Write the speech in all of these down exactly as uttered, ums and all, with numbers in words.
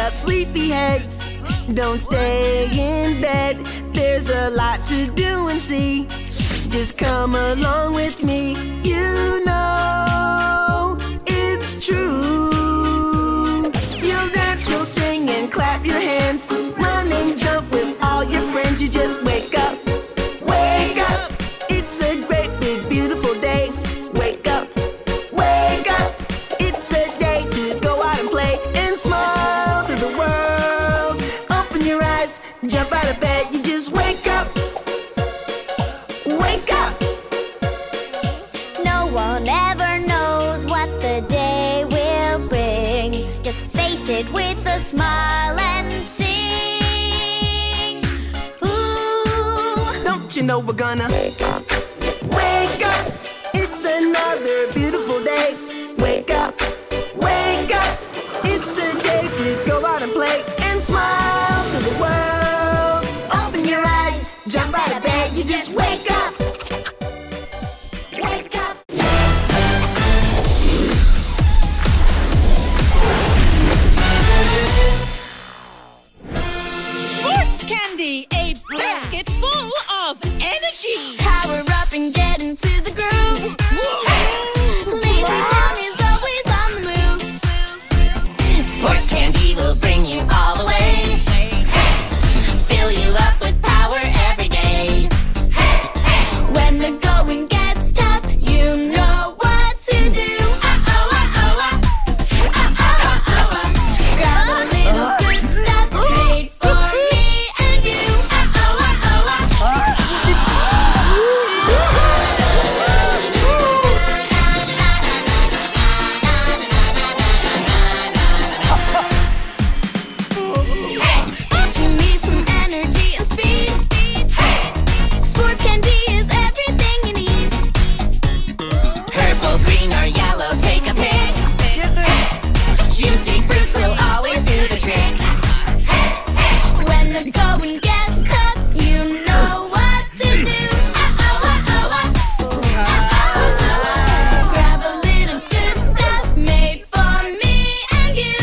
up, sleepyheads. Don't stay in bed. There's a lot to do and see. Just come along with me. You know it's true. You'll dance, you'll sing and clap your hands. Run and jump with all your friends. You just wake up, wake up. It's a great big beautiful day. Wake up, wake up. It's a day to go out and play and smile to the world. Open your eyes, jump out of bed. You just wake up, wake up. No one ever knows what the day will bring. Just face it with a smile and sing. Ooh. Don't you know we're gonna wake up, wake up. It's another beautiful day. Wake up, wake up. It's a day to go out and play and smile to the world. Open your eyes, jump out of bed. You just wake up, wake up. Sports Candy, a basket full of energy. Power up and get into the groove. Lazy Town is always on the move. Sports Candy will bring you all the way. Fill you up with power every day. When the going gets tough, you know what to do. Uh-oh, uh-oh, uh. Uh-oh, uh-oh, uh. Grab a little good stuff made for me and you. Uh-oh, uh-oh, If you need some energy and speed, Sports Candy is everything you need. Purple, green, or yellow, take a pick. Juicy fruits will always do the trick. When the going gets tough, you know what to do. Uh-oh, uh-oh, uh. Uh-oh, uh-oh. Grab a little good stuff made for me and you.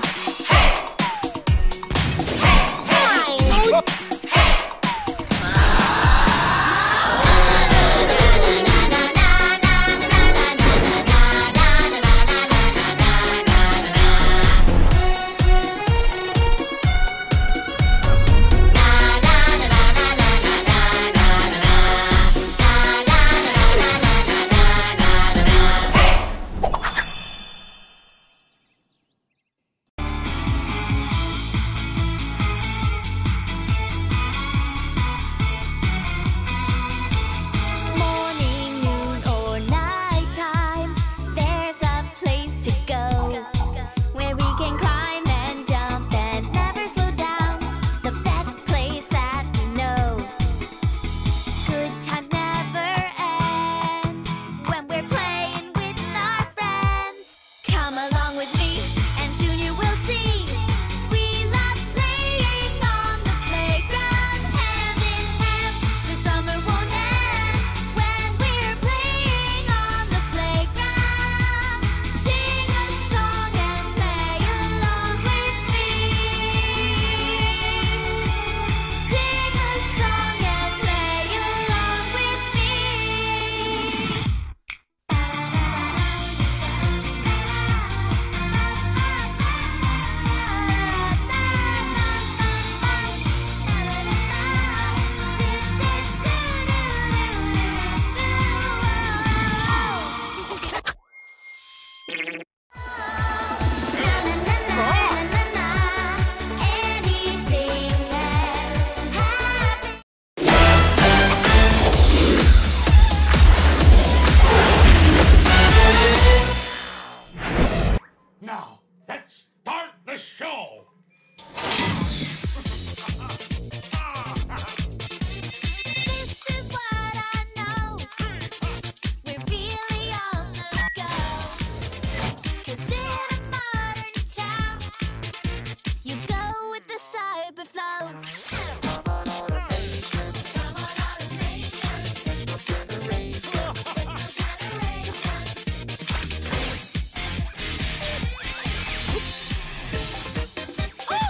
Morning, noon, or night time, there's a place to go where we can climb and jump and never slow down. The best place that we know. Good times never end when we're playing with our friends. Come along with me, and soon you will see. We love playing on the playground, hand in hand. The summer won't end when we're playing on the playground. Sing a song and play along with me. Sing a song and play along with me. Anything can happen. Now, let's start the show. This is what I know. We're really on the go. 'Cause in a modern town, you go with the cyber flow. Oh!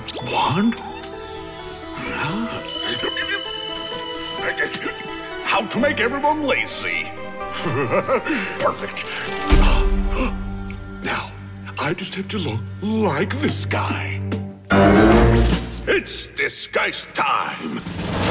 One. How to make everyone lazy. Perfect. Now, I just have to look like this guy. It's disguise time.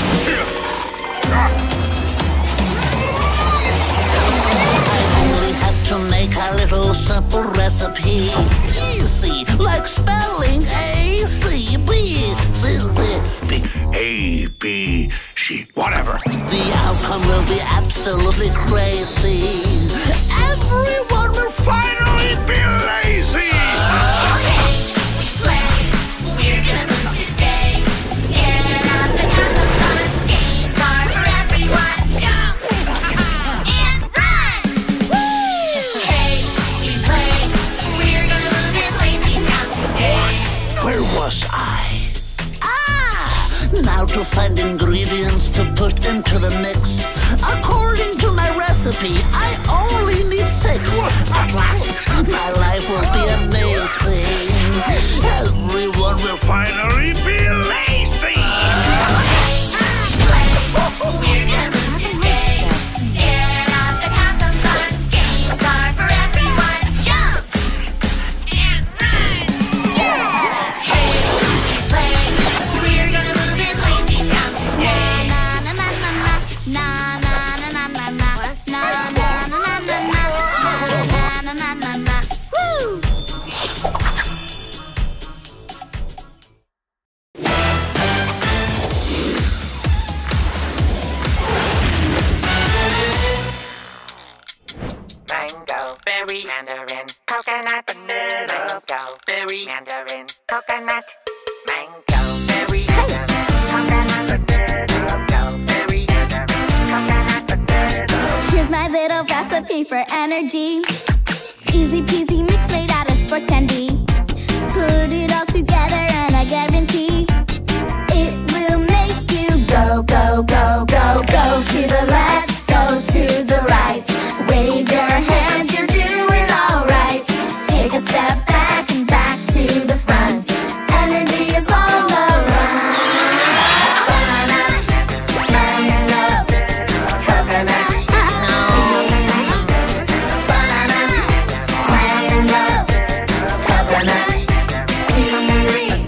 To make a little simple recipe easy, like spelling A C B C C B A, B, C, whatever. The outcome will be absolutely crazy. Everyone will finally be lazy. Okay, we play. We're gonna move today. Get up and have some fun. Games are for everyone. Jump and run. Okay, we play. We're gonna move this lazy town today. Where was I? Ah! Now to find ingredients to put into the mix. According to my recipe, I only need six. At last, my life will be amazing. Everyone will finally be lazy. We're gonna move today. Get up and have some fun. Games are for everyone. Jump and run. Hey, we play. We're gonna move in lazy town today. Na na na na na na na na na na na na na na na na na na na. Woo! Mango, berry, mandarin, coconut, banana, mango, berry, mandarin, coconut, mango, berry, mandarin, coconut, banana, mango, berry, mandarin, coconut, banana. Here's my little recipe for energy. Easy peasy mix made out of sports candy. Put it all together and I guarantee it will make you go, go, go, go, go to the left, go to the right. Wave your hands, you're doing alright. Take a step back and back to the front. Energy is all around. Banana, mango, coconut, kiwi. Banana, mango, coconut, kiwi.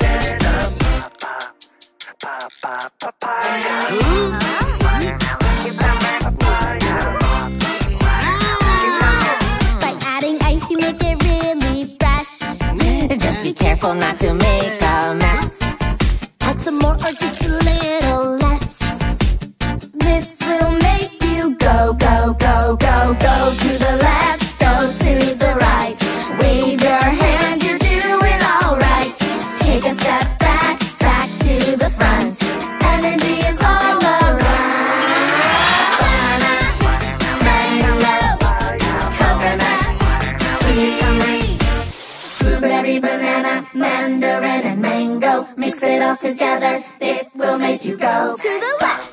By adding ice, you make it really fresh. Just be careful not to make a mess. Add some more or just a little less. This will make you go, go, go, go, go to the left, go to the right. Wave your hands, you're doing alright. Take a step back, back to the front. Energy is all around. Banana, mango, coconut, kiwi. Blueberry, banana, mandarin, and mango. Mix it all together, it will make you go to the left.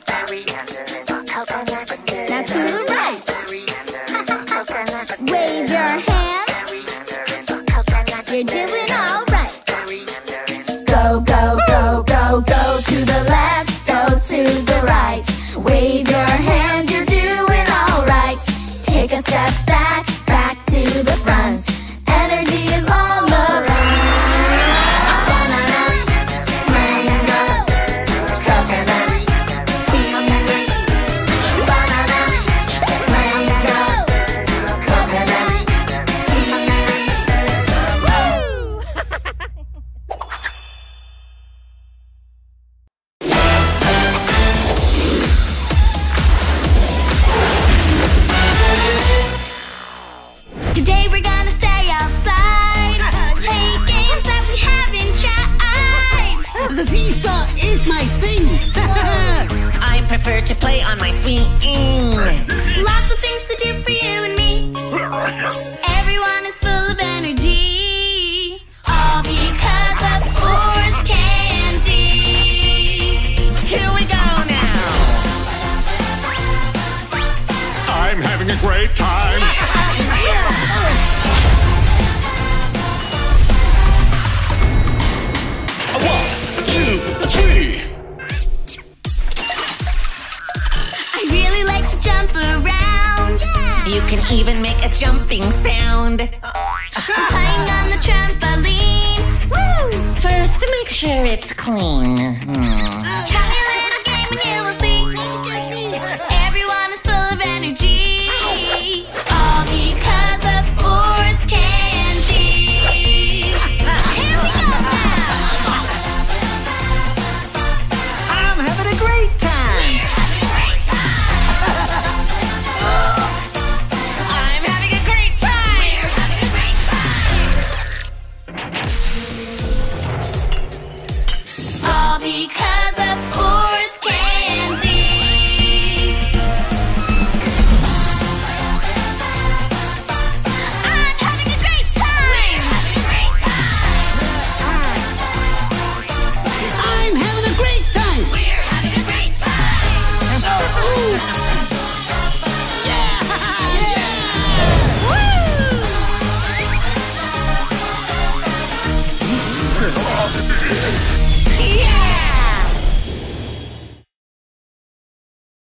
Now to the right. Wave your hands. You're doing alright. Go, go, go, go, go to the left, go to the right. Wave your hands, you're doing alright. Take a step back, back to the front. Energy is all around. Banana, mango, coconut, kiwi. Banana, mango, coconut, kiwi. Woo! Today we're gonna stay outside, play games that we haven't tried. The seesaw is my thing. I prefer to play on my swing. Lots of things to do for you and me. Everyone is full of energy, all because of sports candy. Here we go now. I'm having a great time. One, can even make a jumping sound. Playing on the trampoline. Woo! First, make sure it's clean. Hmm. Chatting